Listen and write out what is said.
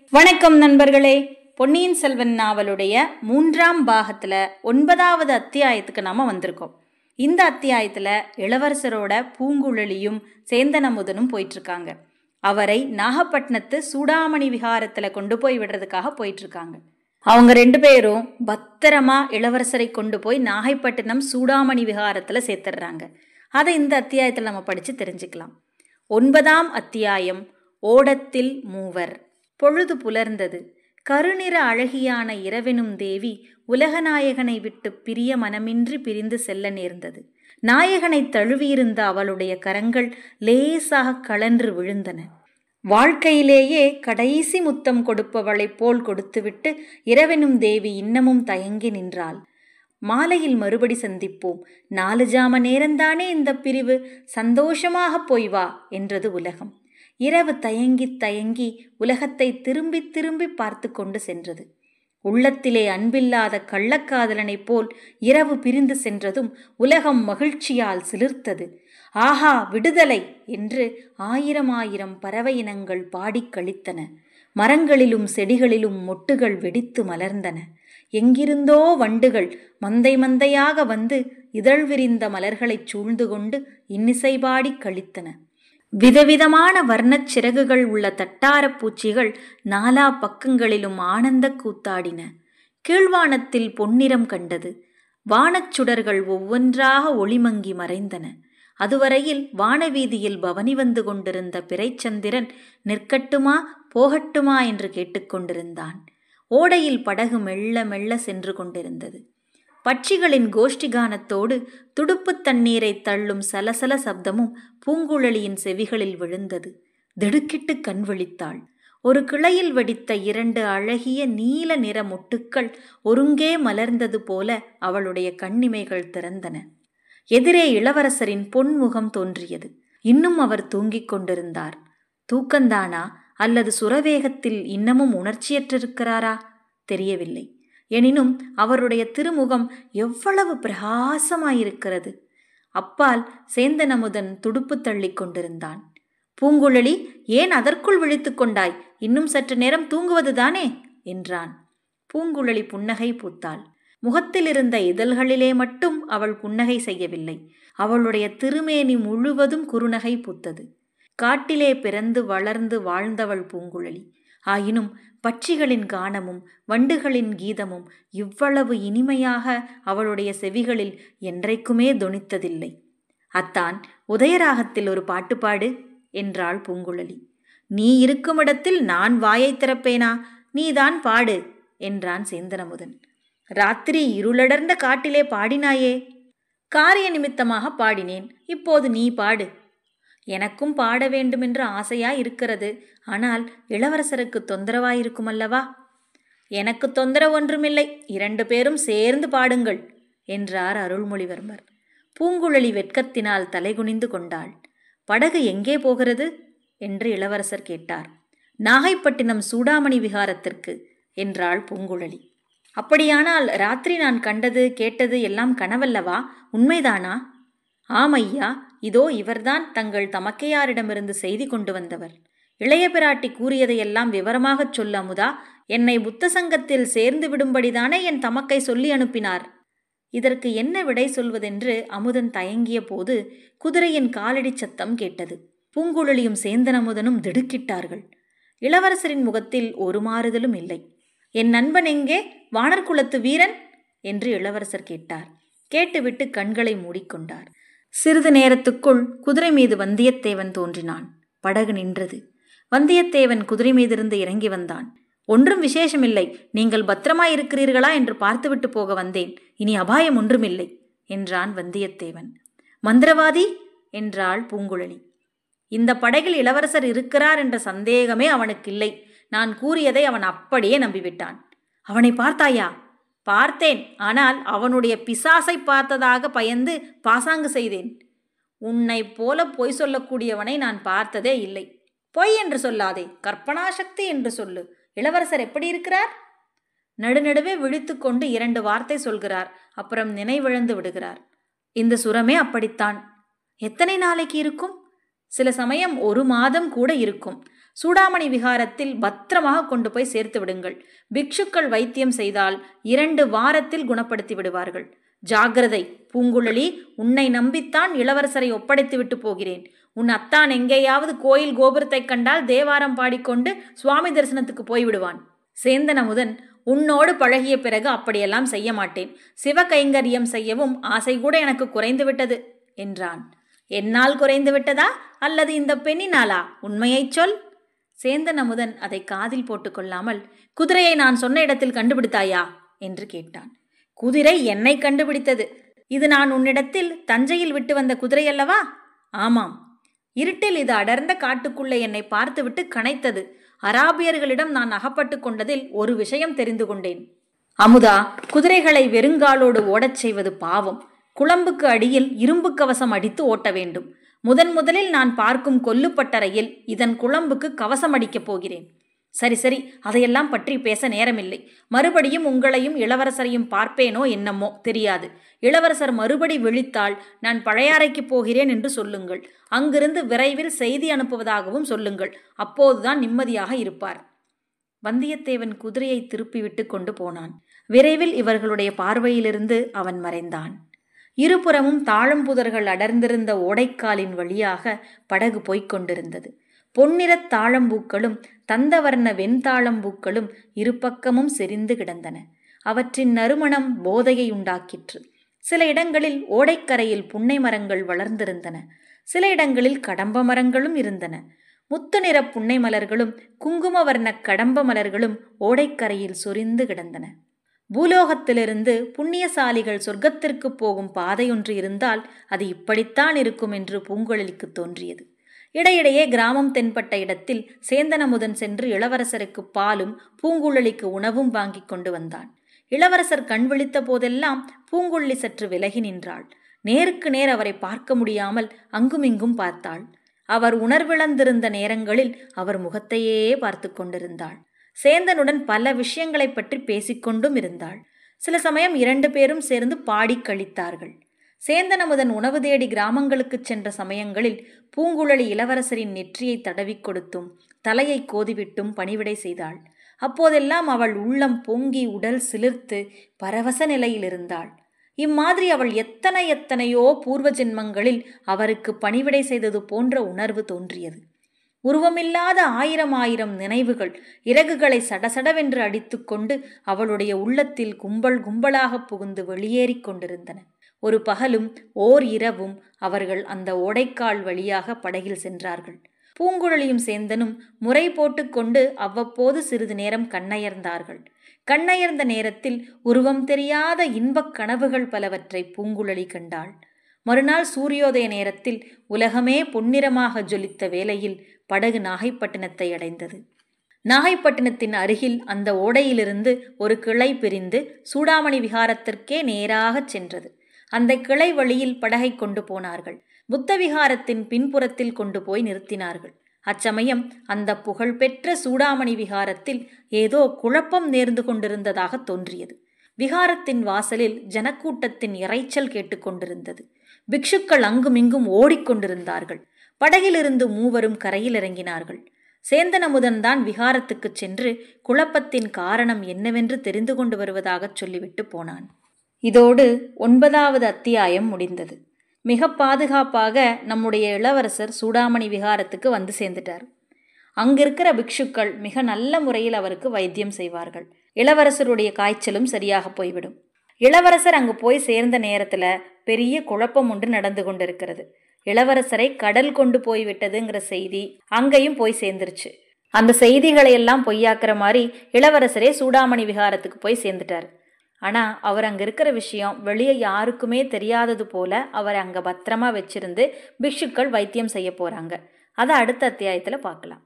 வணக்கம் நண்பர்களே. பொன்னியின் செல்வன் நாவலுடைய 3ஆம் பாகத்துல 9வது அத்தியாயத்துக்கு நாம வந்திருக்கோம். இந்த அத்தியாயத்துல இளவரசரோட பூங்குழலியும் சேந்தனமுதனும் போயிட்டு இருக்காங்க. அவரை நாகப்பட்டினத்து சூடாமணி விஹாரத்துல கொண்டு போய் விடுறதுக்காக போயிட்டு இருக்காங்க. அவங்க 2 பேரும் பத்திரமா இளவரசரை கொண்டு போய் நாகைப்பட்டினம் சூடாமணி விஹாரத்துல சேர்த்துடுறாங்க. அதை இந்த அத்தியாயத்துல நம்ம படிச்சு தெரிஞ்சுக்கலாம். 9ஆம் அத்தியாயம், ஓடத்தில் மூவர். பொழுது புலர்ந்தது. கருநிற அழகியான இரவெனும் தேவி உலகநாயகனை விட்டு பிரிய மனமின்றி பிரிந்து செல்ல நேர்ந்தது. நாயகனை தழுவியிருந்த அவளுடைய கரங்கள் லேசாக கழன்று விழுந்தன. வாழ்க்கையிலேயே கடைசி முத்தம் கொடுப்பவளைப் போல் கொடுத்துவிட்டு இரவெனும் தேவி இன்னமும் தயங்கி நின்றாள். மாலையில் மறுபடி சந்திப்போம், 4 ஜாம நேரந்தானே இந்த பிரிவு, சந்தோஷமாக போய் வா என்றது உலகம். இரவு தயங்கி தயங்கி உலகத்தை திரும்பி திரும்பி பார்த்து கொண்டு சென்றது. உள்ளத்திலே அன்பில்லாத கள்ளக்காதலனைப் போல் இரவு பிரிந்து சென்றதும் உலகம் மகிழ்ச்சியால் சிலிர்த்தது. ஆஹா விடுதலை என்று 1000 பறவை இனங்கள் பாடிக் கழித்தன. மரங்களிலும் செடிகளிலும் மொட்டுகள் வெடித்து மலர்ந்தன. எங்கிருந்தோ வண்டுகள் மந்தை மந்தையாக வந்து இதழ் விரிந்த மலர்களைச் சூழ்ந்து கொண்டு இன்னிசை பாடி கழித்தன. விதவிதமான வர்ணச் சிறகுகள் உள்ள தட்டார பூச்சிகள் 4 பக்கங்களிலும் ஆனந்த கூத்தாடின. கீழ்வானத்தில் பொன்னிறம் கண்டது. வானச்சுடர்கள் ஒவ்வொன்றாக ஒளிமங்கி மறைந்தன. அதுவரையில் வானவீதியில் பவனி வந்து கொண்டிருந்த பிறைச்சந்திரன் நிற்கட்டுமா போகட்டுமா என்று கேட்டுக்கொண்டிருந்தான். ஓடையில் படகு மெல்ல மெல்ல சென்று கொண்டிருந்தது. பட்சிகளின் கோஷ்டிகானத்தோடு துடுப்பு தண்ணீரை தள்ளும் சலசல சப்தமும் பூங்குழலியின் செவிகளில் விழுந்தது. திடுக்கிட்டு கண் விழித்தாள். ஒரு கிளையில் வெடித்த 2 அழகிய நீல நிற மொட்டுக்கள் ஒருங்கே மலர்ந்தது போல அவளுடைய கண்ணிமைகள் திறந்தன. எதிரே இளவரசரின் பொன்முகம் தோன்றியது. இன்னும் அவர் தூங்கிக் கொண்டிருந்தார். தூக்கந்தானா அல்லது சுரவேகத்தில் இன்னமும் உணர்ச்சியற்றிருக்கிறாரா தெரியவில்லை. எனினும் அவருடைய திருமுகம் எவ்வளவு பிரகாசமாயிருக்கிறது! அப்பால் சேந்தனமுதன் துடுப்பு தள்ளி கொண்டிருந்தான். பூங்குழலி, ஏன் அதற்குள் விழித்து கொண்டாய்? இன்னும் சற்று நேரம் தூங்குவதுதானே என்றான். பூங்குழலி புன்னகை பூத்தாள். முகத்தில் இருந்த இதழ்களிலே மட்டும் அவள் புன்னகை செய்யவில்லை. அவளுடைய திருமேனி முழுவதும் குறுநகை பூத்தது. காட்டிலே பிறந்து வளர்ந்து வாழ்ந்தவள் பூங்குழலி. ஆயினும் பட்சிகளின் கானமும் வண்டுகளின் கீதமும் இவ்வளவு இனிமையாக அவளுடைய செவிகளில் என்றைக்குமே தொனித்ததில்லை. அத்தான், உதயராகத்தில் ஒரு பாட்டு பாடு என்றாள் பூங்குழலி. நீ இருக்கும் இடத்தில் நான் வாயை திறப்பேனா? நீதான் பாடு என்றான் சேந்தனமுதன். ராத்திரி இருளடர்ந்த காட்டிலே பாடினாயே. காரிய நிமித்தமாக பாடினேன். இப்போது நீ பாடு. எனக்கும் பாட வேண்டுமென்ற ஆசையாய் இருக்கிறது. ஆனால் இளவரசருக்கு தொந்தரவாயிருக்கும் அல்லவா? எனக்கு தொந்தரவு ஒன்றுமில்லை. 2 பேரும் சேர்ந்து பாடுங்கள் என்றார் அருள்மொழிவர்மர். பூங்குழலி வெட்கத்தினால் தலைகுனிந்து கொண்டாள். படகு எங்கே போகிறது என்று இளவரசர் கேட்டார். நாகைப்பட்டினம் சூடாமணி விஹாரத்திற்கு என்றாள் பூங்குழலி. அப்படியானால் ராத்திரி நான் கண்டது கேட்டது எல்லாம் கனவல்லவா? உண்மைதானா? ஆமையா, இதோ இவர்தான் தங்கள் தமக்கையாரிடமிருந்து செய்தி கொண்டு வந்தவர். இளைய பிராட்டி கூறியதையெல்லாம் விவரமாகச் சொல்ல அமுதா. என்னை புத்த சங்கத்தில் சேர்ந்து விடும்படிதானே என் தமக்கை சொல்லி அனுப்பினார். இதற்கு என்ன விடை சொல்வதென்று அமுதன் தயங்கிய போது குதிரையின் காலடி சத்தம் கேட்டது. பூங்குழலியும் சேந்தனமுதனும் திடுக்கிட்டார்கள். இளவரசரின் முகத்தில் ஒரு மாறுதலும் இல்லை. என் நண்பன் எங்கே? வானர்குலத்து வீரன் என்று இளவரசர் கேட்டார். கேட்டுவிட்டு கண்களை மூடிக்கொண்டார். சிறிது நேரத்துக்குள் குதிரை மீது வந்தியத்தேவன் தோன்றினான். படகு நின்றது. வந்தியத்தேவன் குதிரை மீதிருந்து இறங்கி வந்தான். ஒன்றும் விசேஷமில்லை. நீங்கள் பத்திரமாயிருக்கிறீர்களா என்று பார்த்துவிட்டு போக வந்தேன். இனி அபாயம் ஒன்றுமில்லை என்றான் வந்தியத்தேவன். மந்திரவாதி என்றாள் பூங்குழலி. இந்த படகில் இளவரசர் இருக்கிறார் என்ற சந்தேகமே அவனுக்கில்லை. நான் கூறியதை அவன் அப்படியே நம்பிவிட்டான். அவனை பார்த்தாயா? பார்த்தேன். ஆனால் அவனுடைய பிசாசை பார்த்ததாக பயந்து பாசாங்கு செய்தேன். உன்னை போல பொய் சொல்லக்கூடியவனை நான் பார்த்ததே இல்லை. பொய் என்று சொல்லாதே, கற்பனாசக்தி என்று சொல்லு. இளவரசர் எப்படி இருக்கிறார்? நடுநடுவே விழித்து கொண்டு 2 வார்த்தை சொல்கிறார். அப்புறம் நினைவிழந்து விடுகிறார். இந்த சுரமே அப்படித்தான். எத்தனை நாளைக்கு இருக்கும்? சில சமயம் 1 மாதம் கூட இருக்கும். சூடாமணி விகாரத்தில் பத்திரமாக கொண்டு போய் சேர்த்து விடுங்கள். பிக்ஷுக்கள் வைத்தியம் செய்தால் 2 வாரத்தில் குணப்படுத்தி விடுவார்கள். ஜாகிரதை பூங்குழலி, உன்னை நம்பித்தான் இளவரசரை ஒப்படைத்து விட்டு போகிறேன். உன் அத்தான் எங்கேயாவது கோயில் கோபுரத்தை கண்டால் தேவாரம் பாடிக்கொண்டு சுவாமி தரிசனத்துக்கு போய்விடுவான். சேந்தன் அமுதன், உன்னோடு பழகிய பிறகு அப்படியெல்லாம் செய்ய மாட்டேன். சிவகைங்கரியம் செய்யவும் ஆசை கூட எனக்கு குறைந்து விட்டது என்றான். என்னால் குறைந்து விட்டதா அல்லது இந்த பெண்ணினாலா? உண்மையைச் சொல். சேந்தன் அமுதன் அதை காதில் போட்டுக்கொள்ளாமல், குதிரையை நான் சொன்ன இடத்தில் கண்டுபிடித்தாயா என்று கேட்டான். குதிரை என்னை கண்டுபிடித்தது. இது நான் உன்னிடத்தில் தஞ்சையில் விட்டு வந்த குதிரை அல்லவா? ஆமாம். இருட்டில் இது அடர்ந்த காட்டுக்குள்ளே என்னை பார்த்துவிட்டு கனைத்தது. அராபியர்களிடம் நான் அகப்பட்டு கொண்டதில் ஒரு விஷயம் தெரிந்து கொண்டேன். அமுதா, குதிரைகளை வெறுங்காலோடு ஓடச் செய்வது பாவம். குளம்புக்கு அடியில் இரும்பு கவசம் அடித்து ஓட்ட வேண்டும். முதலில் நான் பார்க்கும் கொல்லுப்பட்டறையில் இதன் குளம்புக்கு கவசம் அடிக்கப் போகிறேன். சரி சரி, அதையெல்லாம் பற்றி பேச நேரமில்லை. மறுபடியும் உங்களையும் இளவரசரையும் பார்ப்பேனோ என்னமோ தெரியாது. இளவரசர் மறுபடி விழித்தால் நான் பழையாறைக்கு போகிறேன் என்று சொல்லுங்கள். அங்கிருந்து விரைவில் செய்தி அனுப்புவதாகவும் சொல்லுங்கள். அப்போதுதான் நிம்மதியாக இருப்பார். வந்தியத்தேவன் குதிரையை திருப்பிவிட்டு கொண்டு போனான். விரைவில் இவர்களுடைய பார்வையிலிருந்து அவன் மறைந்தான். இருபுறமும் தாழம்புதர்கள் அடர்ந்திருந்த ஓடைக்காலின் வழியாக படகு போய்க் கொண்டிருந்தது. பொன்னிறத் தாழம்பூக்களும் தந்தவர்ண வெண்தாழம்பூக்களும் இருபக்கமும் செறிந்து கிடந்தன. அவற்றின் நறுமணம் போதையை உண்டாக்கிற்று. சில இடங்களில் ஓடைக்கரையில் புன்னை மரங்கள் வளர்ந்திருந்தன. சில இடங்களில் கடம்ப மரங்களும் இருந்தன. முத்து நிற புன்னை மலர்களும் குங்கும வர்ண கடம்ப மலர்களும் ஓடைக்கரையில் சொரிந்து கிடந்தன. பூலோகத்திலிருந்து புண்ணியசாலிகள் சொர்க்கத்திற்கு போகும் பாதையொன்று இருந்தால் அது இப்படித்தான் இருக்கும் என்று பூங்குழலிக்கு தோன்றியது. இடையிடையே கிராமம் தென்பட்ட இடத்தில் சேந்தன் அமுதன் சென்று இளவரசருக்கு பாலும் பூங்குழலிக்கு உணவும் வாங்கி கொண்டு வந்தான். இளவரசர் கண் விழித்த போதெல்லாம் பூங்குழலி சற்று விலகி நின்றாள். நேருக்கு நேர் அவரை பார்க்க முடியாமல் அங்குமிங்கும் பார்த்தாள். அவர் உணர்விழந்திருந்த நேரங்களில் அவர் முகத்தையே பார்த்து கொண்டிருந்தாள். சேந்தனுடன் பல விஷயங்களை பற்றி பேசிக்கொண்டும் இருந்தாள். சில சமயம் 2 பேரும் சேர்ந்து பாடி கழித்தார்கள். சேந்தன் அமுதன் உணவு தேடி கிராமங்களுக்கு சென்ற சமயங்களில் பூங்குழலி இளவரசரின் நெற்றியை தடவி கொடுத்தும் தலையை கோதிவிட்டும் பணிவிடை செய்தாள். அப்போதெல்லாம் அவள் உள்ளம் பொங்கி உடல் சிலிர்த்து பரவச நிலையில் இருந்தாள். இம்மாதிரி அவள் எத்தனையோ பூர்வ ஜென்மங்களில் அவருக்கு பணிவிடை செய்தது போன்ற உணர்வு தோன்றியது. உருவமில்லாத 1000 நினைவுகள் இறகுகளை சடசடவென்று அடித்து கொண்டு அவளுடைய உள்ளத்தில் கும்பல் கும்பலாக புகுந்து வெளியேறி கொண்டிருந்தன. ஒரு பகலும் ஓர் இரவும் அவர்கள் அந்த ஓடைக்கால் வழியாக படகில் சென்றார்கள். பூங்குழலியும் சேந்தனும் முறை போட்டு கொண்டு அவ்வப்போது சிறிது நேரம் கண்ணயர்ந்தார்கள். கண்ணயர்ந்த நேரத்தில் உருவம் தெரியாத இன்பக் கனவுகள் பலவற்றை பூங்குழலி கண்டாள். மறுநாள் சூரியோதய நேரத்தில் உலகமே பொன்னிறமாக ஜொலித்த வேளையில் படகு நாகைப்பட்டினத்தை அடைந்தது. நாகைப்பட்டினத்தின் அருகில் அந்த ஓடையிலிருந்து ஒரு கிளை பிரிந்து சூடாமணி விகாரத்திற்கே நேராக சென்றது. அந்த கிளை வழியில் படகை கொண்டு போனார்கள். புத்த விகாரத்தின் பின்புறத்தில் கொண்டு போய் நிறுத்தினார்கள். அச்சமயம் அந்த புகழ்பெற்ற சூடாமணி விகாரத்தில் ஏதோ குழப்பம் நேர்ந்து கொண்டிருந்ததாக தோன்றியது. விகாரத்தின் வாசலில் ஜனக்கூட்டத்தின் இரைச்சல் கேட்டுக்கொண்டிருந்தது. பிக்ஷுக்கள் அங்குமிங்கும் ஓடிக்கொண்டிருந்தார்கள். படகிலிருந்து 3 கரையில் இறங்கினார்கள். சேந்தன் அமுதன் தான் விகாரத்துக்கு சென்று குழப்பத்தின் காரணம் என்னவென்று தெரிந்து கொண்டு வருவதாக சொல்லிவிட்டு போனான். இதோடு 9வது அத்தியாயம் முடிந்தது. மிக பாதுகாப்பாக நம்முடைய இளவரசர் சூடாமணி விகாரத்துக்கு வந்து சேர்ந்துட்டார். அங்கிருக்கிற பிக்ஷுக்கள் மிக நல்ல முறையில் அவருக்கு வைத்தியம் செய்வார்கள். இளவரசருடைய காய்ச்சலும் சரியாக போய்விடும். இளவரசர் அங்கு போய் சேர்ந்த நேரத்தில் பெரிய குழப்பம் ஒன்று நடந்து கொண்டிருக்கிறது. இளவரசரை கடல் கொண்டு போய்விட்டதுங்கிற செய்தி அங்கேயும் போய் சேர்ந்துருச்சு. அந்த செய்திகளை எல்லாம் பொய்யாக்குற மாதிரி இளவரசரே சூடாமணி விகாரத்துக்கு போய் சேர்ந்துட்டார். ஆனால் அவர் அங்கே இருக்கிற விஷயம் வெளியே யாருக்குமே தெரியாதது போல அவர் அங்கே பத்திரமா வச்சிருந்து பிக்ஷுக்கள் வைத்தியம் செய்ய போகிறாங்க. அதை அடுத்த அத்தியாயத்தில் பார்க்கலாம்.